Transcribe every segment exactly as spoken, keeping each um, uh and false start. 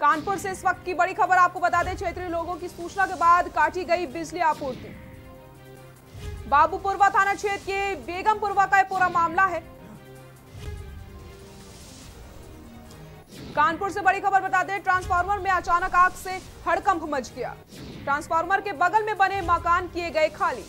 कानपुर से इस वक्त की बड़ी खबर आपको बता दें, क्षेत्रीय लोगों की सूचना के बाद काटी गई बिजली आपूर्ति। बाबूपुरवा थाना क्षेत्र के बेगमपुरवा का यह पूरा मामला है। कानपुर से बड़ी खबर बता दें, ट्रांसफार्मर में अचानक आग से हड़कंप मच गया। ट्रांसफार्मर के बगल में बने मकान किए गए खाली।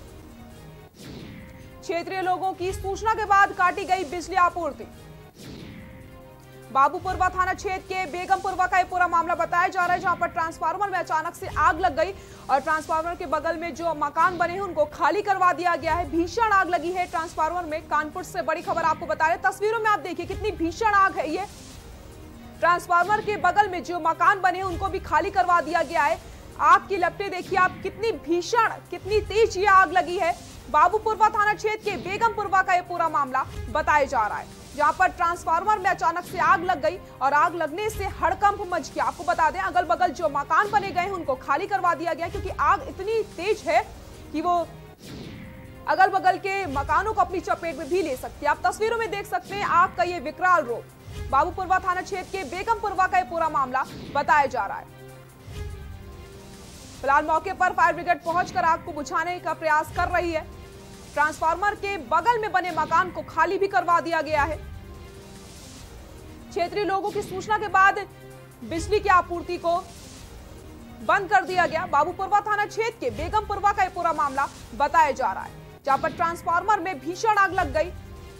क्षेत्रीय लोगों की सूचना के बाद काटी गई बिजली आपूर्ति। बाबूपुरवा थाना क्षेत्र के बेगमपुरवा का यह पूरा मामला बताया जा रहा है, जहां पर ट्रांसफार्मर में अचानक से आग लग गई और ट्रांसफार्मर के बगल में जो मकान बने हैं उनको खाली करवा दिया गया है। भीषण आग लगी है ट्रांसफार्मर में। कानपुर से बड़ी खबर आपको बता रहे हैं, तस्वीरों में आप देखिए कितनी भीषण आग है ये। ट्रांसफार्मर के बगल में जो मकान बने हैं उनको भी खाली करवा दिया गया है। आग की लपटें देखिए आप, कितनी भीषण, कितनी तेज ये आग लगी है। बाबूपुरवा थाना क्षेत्र के बेगमपुरवा का यह पूरा मामला बताया जा रहा है, जहां पर ट्रांसफार्मर में अचानक से आग लग गई और आग लगने से हड़कंप मच गया। आपको बता दें, अगल बगल जो मकान बने गए हैं उनको खाली करवा दिया गया, क्योंकि आग इतनी तेज है कि वो अगल बगल के मकानों को अपनी चपेट में भी ले सकती है। आप तस्वीरों में देख सकते हैं आग का ये विकराल रूप। बाबूपुरवा थाना क्षेत्र के बेगमपुरवा का यह पूरा मामला बताया जा रहा है। फिलहाल मौके पर फायर ब्रिगेड पहुंचकर आग को बुझाने का प्रयास कर रही है। ट्रांसफार्मर के बगल में बने मकान को खाली भी करवा दिया गया है। क्षेत्रीय लोगों की सूचना के बाद बिजली की आपूर्ति को बंद कर दिया गया। बाबूपुरवा थाना क्षेत्र के बेगमपुरवा का यह पूरा मामला बताया जा रहा है, जहां पर ट्रांसफार्मर में भीषण आग लग गई।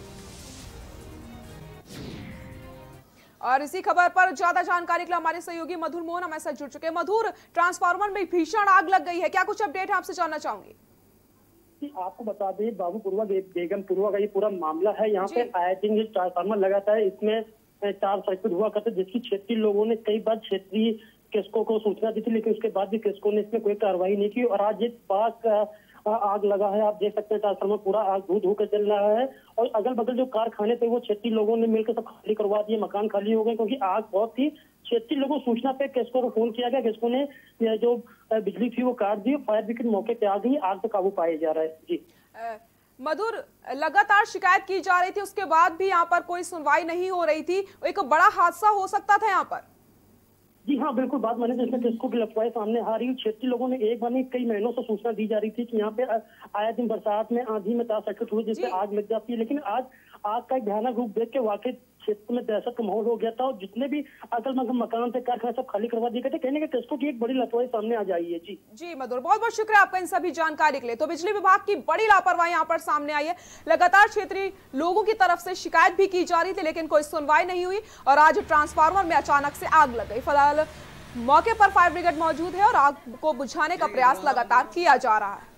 और इसी खबर पर ज्यादा जानकारी के लिए हमारे सहयोगी मधुर मोहन हमारे साथ जुड़ चुके हैं। मधुर, ट्रांसफार्मर में भीषण आग लग गई है, क्या कुछ अपडेट है, आपसे जानना चाहूंगी। आपको बता दें, बाबूपुरवा बेगमपुरवा का ये पूरा मामला है। यहाँ पे आए दिन जो ट्रांसफार्मर लगाता है, इसमें चार सर्किट हुआ करते, जिसकी क्षेत्रीय लोगों ने कई बार क्षेत्रीय केस्को को सूचना दी थी, लेकिन उसके बाद भी केस्को ने इसमें कोई कार्रवाई नहीं की। और आज ये पास आग लगा है, आप देख सकते हैं ट्रांसफार्मर पूरा आग धू धू कर चल रहा है। और अगल बगल जो कारखाने थे वो क्षेत्रीय लोगों ने मिलकर सब खाली करवा दिए, मकान खाली हो गए, क्योंकि आग बहुत थी। क्षेत्रीय लोगों सूचना पे केस्को को फोन किया गया, केस्को ने जो बिजली थी वो काट दी। फायर ब्रिगेड मौके पे आ गई, आग पे काबू पाया जा रहा है। जी मधुर, लगातार शिकायत की जा रही थी, उसके बाद भी यहाँ पर कोई सुनवाई नहीं हो रही थी। एक बड़ा हादसा हो सकता था यहाँ पर। जी हाँ, बिल्कुल बात मैंने जिसमें किसको की लपटाई सामने आ रही है। क्षेत्रीय लोगों ने एक बार नहीं कई महीनों से सूचना दी जा रही थी कि यहाँ पे आए दिन बरसात में आंधी में तार सर्किट हुई, जिससे आग लग जाती है। लेकिन आज आग का एक भयानक रूप देख के वाकई क्षेत्र में दहशत का माहौल हो गया था और जितने भी अगल बगल मकान थे, कारखाने सब खाली करवा दिए गए थे। कहने के किसको की एक बड़ी लापरवाही सामने आ जाई है। जी जी मधुर, बहुत बहुत शुक्रिया आपका इन सभी जानकारी के लिए। तो बिजली विभाग की बड़ी लापरवाही यहाँ पर सामने आई है। लगातार क्षेत्रीय लोगों की तरफ से शिकायत भी की जा रही थी, लेकिन कोई सुनवाई नहीं हुई और आज ट्रांसफार्मर में अचानक से आग लग गई। फिलहाल मौके पर फायर ब्रिगेड मौजूद है और आग को बुझाने का प्रयास लगातार किया जा रहा है।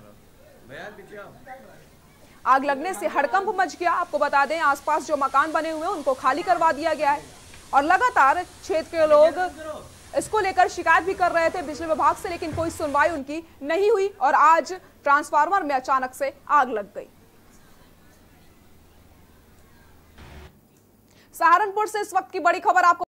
आग लगने से हड़कंप मच गया। आपको बता दें, आसपास जो मकान बने हुए हैं उनको खाली करवा दिया गया है और लगातार क्षेत्र के लोग इसको लेकर शिकायत भी कर रहे थे बिजली विभाग से, लेकिन कोई सुनवाई उनकी नहीं हुई और आज ट्रांसफार्मर में अचानक से आग लग गई। सहारनपुर से इस वक्त की बड़ी खबर आपको